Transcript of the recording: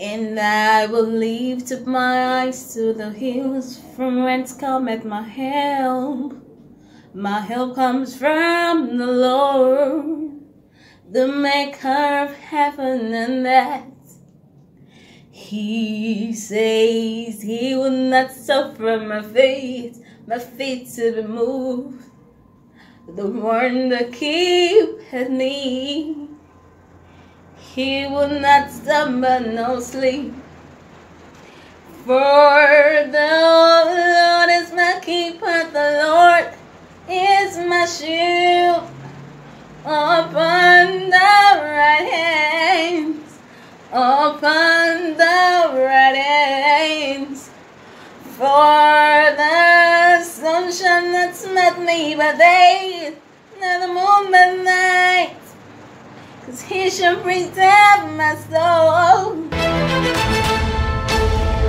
And I will lift up my eyes to the hills, from whence cometh my help. My help comes from the Lord, the maker of heaven and earth. He says he will not suffer my feet to be moved. The one that keepeth me, he will not slumber nor sleep. For the Lord is my keeper, the Lord is my shield. Upon the right hands, upon the right hands. For the sun shall not smite me by day, nor the moon by night. 'Cause he shall preserve my soul.